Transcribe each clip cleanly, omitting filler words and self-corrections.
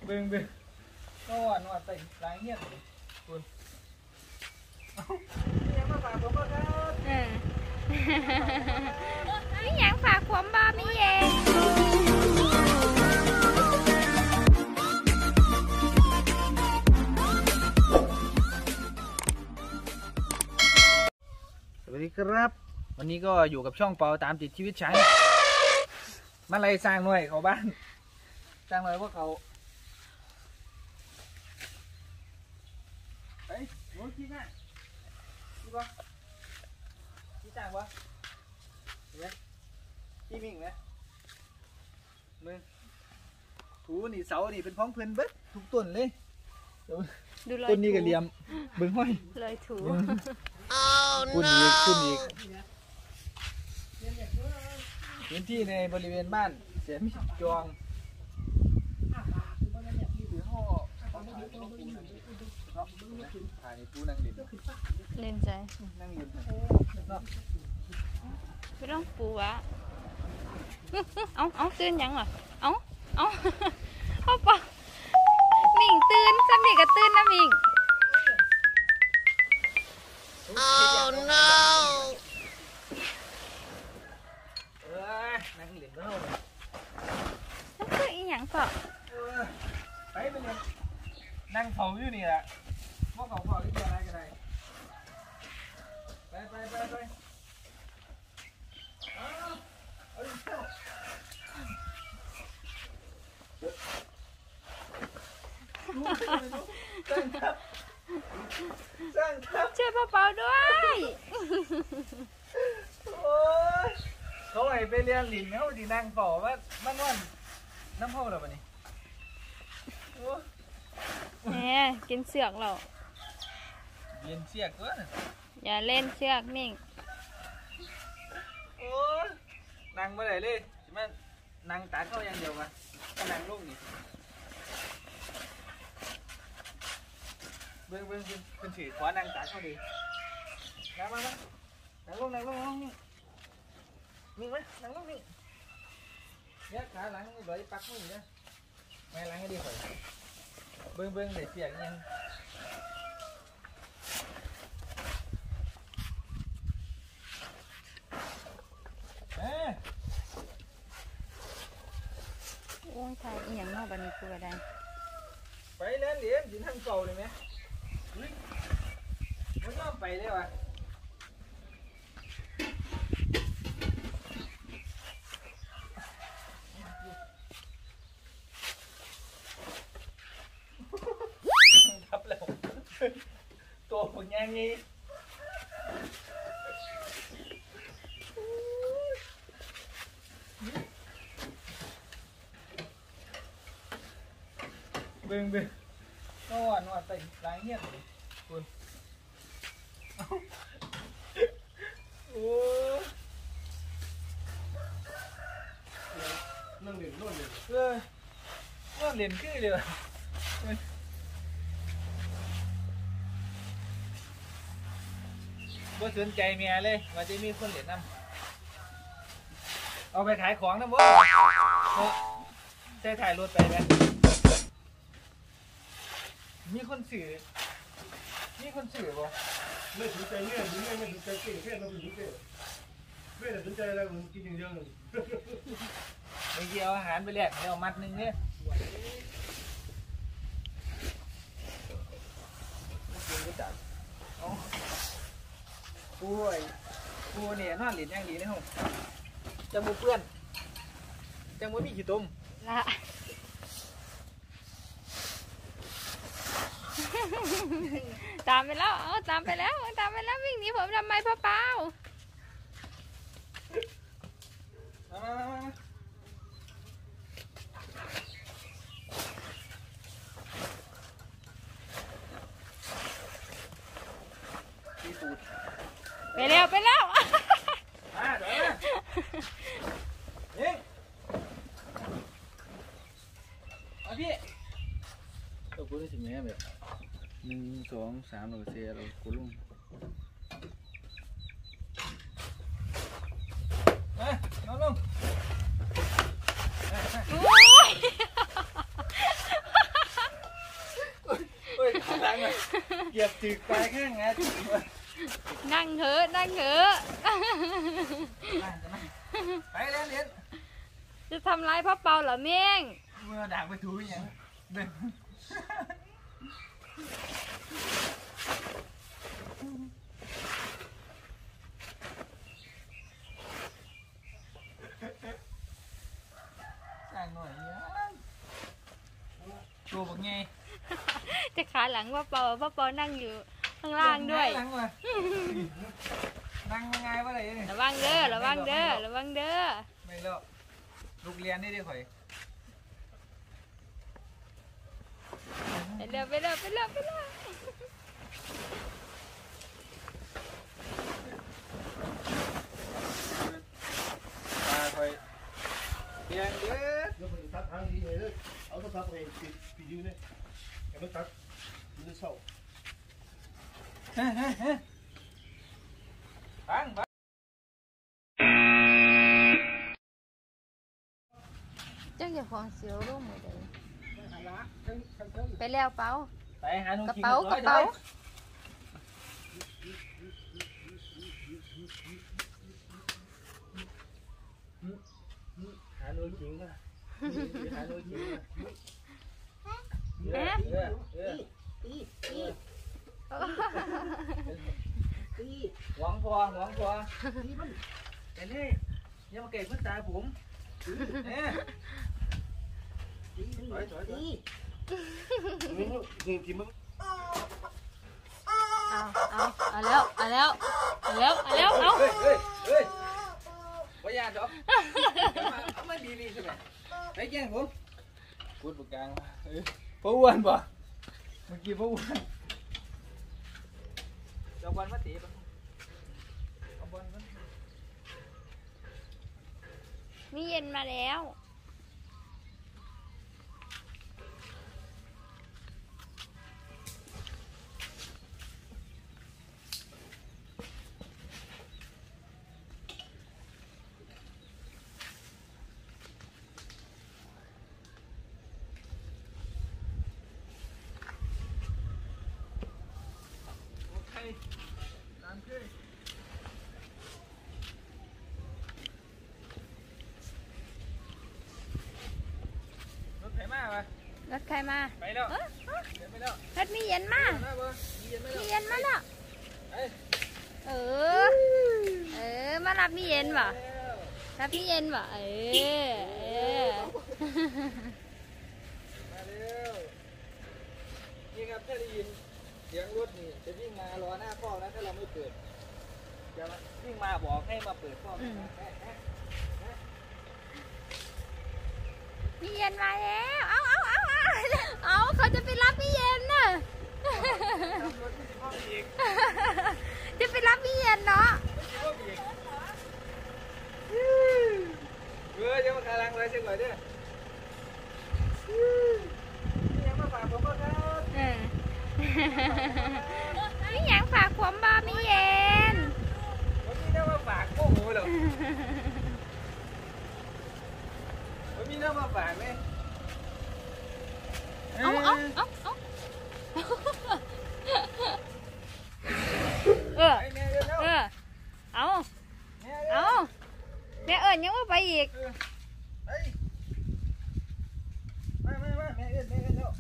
เบิ่งก็หวานใส่ร้ายเงี้ยเลยคุณยังมาฝากผมบ้างครับนี่ยังฝากผมบ้าไม่เองสวัสดีครับวันนี้ก็อยู่กับช่องเปาตามติดชีวิตฉันมาเลยสร้างหน่วยเขาบ้านสร้างหน่วยพวกเขาเฮ้ยโน้ตขี้ง่ายขี้วะขี้ต่างวะเห็นไหมขี้มิ่งไหมมึงถูนี่เสานี่เป็นพ้องเพื่อนเบิ้ลทุกต้นเลยต้นนี้ก็เหลี่ยมเบิ้งห้อยเลยถูคุณอีกพื้นที่ในบริเวณบ้านเสียมิจองถือห่อถ่ายในตู้นั่งเล่นเล่นใจนั่งเล่นไม่ต้องปูวะเอาตื่นยังเหรอเอาพ่อปอมิ่งตื่นสักเด็กก็ตื่นนะมิ่ง Oh no นั่งเล่นแล้วนั่นคืออีหยังเปล่าไปเรียนนั่งเผาอยู่นี่แหละพวกเขาเผาที่อะไรกันได้ไปเอาดิเจ้าช่วยพ่อเปาด้วยโอ้ยเขาให้ไปเรียนหลินเขาดีนั่งเผาว่ามันวันน้ำเผาหรอปะนี่เนี่ยกินเสือกเราเรียนเสียกตัวน่ะอย่าเล่นเสือกมิ่งโอ้ยนั่งไปไหนเลยมันนั่งตาเข้าอย่างเดียวมาก็นั่งลูกนี่เบิ้งเป็นถือขวานั่งตาเข้าดีนั่งมานั่งลงนี่มีไหมนั่งลงนี่เนี่ยขาหลังใบปักมือเนี่ยไม่หลังให้ดีกว่าเบิ้งเลยเสียงยังโอ้ยทายอีหยังนอกบันนี้กูก็ได้ไปเล่นเหรียญสิทั้งเก่าเลยไหมมันน้องไปเลยวะทับแล้วตัวผลยังงี้เบิ่งก็หวานใส่ร้ายเงี้ยเลยคุณโอ้นั่งเล่นนู่นเลยนั่งเล่นคือเลยบ่สนใจเมียเลยว่าจะมีคนเล่นน้ำเอาไปขายของนะบ่ใช้ถ่ายรถไปไหมมีคนสื่อบ่ไม่สนใจเนี่ยไม่สนใจเก่งแค่เราเป็นเก่งไม่สนใจอะไรมันกินอย่างเดียวเลยเมื่อกี้เอาอาหารไปแลกเอามัดนึงเนี่ยปูเนี่ยนอนหลินย่างดีนะฮะจังมูเพื่อนจังมูมีขี้ตุ่มละตามไปแล้ววิ่งหนีผมทำไมพ่อเปาไปแล้วนี่เอาพี่เราพูดได้ถึงไหมแบบ1 2 3เราเสียเรากูลุงน้องลุงบจึกไปข้างไงนั่งเถอะนั่งเถอะไปเล่นเล่นจะทำร้ายพ่อเปาเหรอเม่งเมื่อด่างไปถูอย่างเดินจ้างหน่อยเนี่ยตัวบอกไงจะขาหลังพ่อเปานั่งอยู่ข้างล่างด้วยนั่งมานั่งยังไงวะอะไรเนี่ยระวังเด้อระวังเด้อระวังเด้อไม่เลิกลูกเรียนนี่ดิข่อยไปเร็วไปเร็วไปเร็วไปเร็วมาข่อยเรียนเด้อแล้วมันตัดทางดีเลยเอาตัวตัดไปปิดยืนเนี่ยแต่มันตัดมันจะเศร้าบังเจ้าอย่าของเสียวร่มเลยเด้อไปแล้วเปาไปหาหนูกระกินเป๋ากระเป๋าหาหนูกินก่อนหาหนูกินหวังพอเห็นนี่ยังมาเก็บพื้นตาผมเนี่ยถอยนี่กินมันเอาแล้วเอาเฮ้ยว่ายาดอกเอามาดีใช่ไหมไปแกงผมพูดปากกลางพ่ออ้วนป่ะเมื่อกี้พ่ออ้วนเอาบอลมาตีป่ะเอาบอลมามีเย็นมาแล้วโอเคตามขึ้นรถไถมาป่ะรถใครมาไปแล้วเอ้อเดี๋ยวไปแล้วรถมีเย็นมามาบ่มีเย็นไหมมีล่ะเย็นมาแล้วเอ้ยเออมารับมีเย็นว่ะรับมีเย็นว่ะเออมาเร็วนี่ครับถ้าได้ยินเสียงรถนี่จะวิ่งมารอหน้าคอกนะถ้าเราไม่เปิดจะวิ่งมาบอกให้มาเปิดคอกมีเย็นมาแล้วเอาเขาจะไปรับมีเย็นน่ะ จะไปรับมีเย็นเนาะจะมาคารังเลยสักหน่อยด้วยยังมาฝากผมบ้างครับมีหยังฝากความบ่มีเย็นวันนี้ได้มาฝากโอ้โหเหรอวันนี้ได้มาฝากไหมเอาเอาแม่เอิญยังว่าไปอีกมาแม่เอิญเร็ว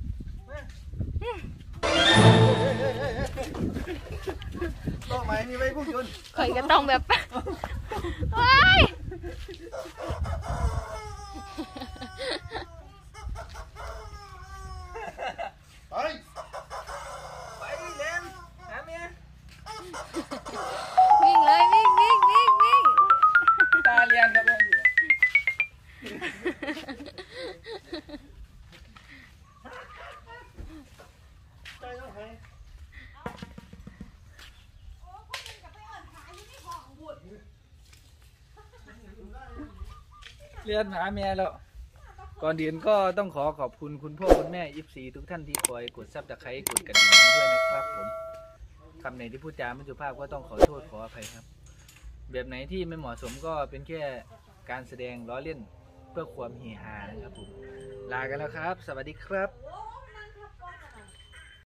ต้องไหมนี่ไว้พวกชนข่อยก็ต้องแบบโอ้ยไปไปเล่นหาเมียวิ่งเลยวิ่งตาเรียนครับแม่ใจต้องให้เรียนหาเมียแล้วก่อนอื่นก็ต้องขอบคุณคุณพ่อคุณแม่14ทุกท่านที่คอยกดซับตะไคร้กดกระดิ่งให้ด้วยนะครับผมคำไหนที่พูดจาไม่สุภาพก็ต้องขอโทษขออภัยครับแบบไหนที่ไม่เหมาะสมก็เป็นแค่การแสดงล้อเล่นเพื่อความเฮฮานะครับผมลากันแล้วครับสวัสดีครับ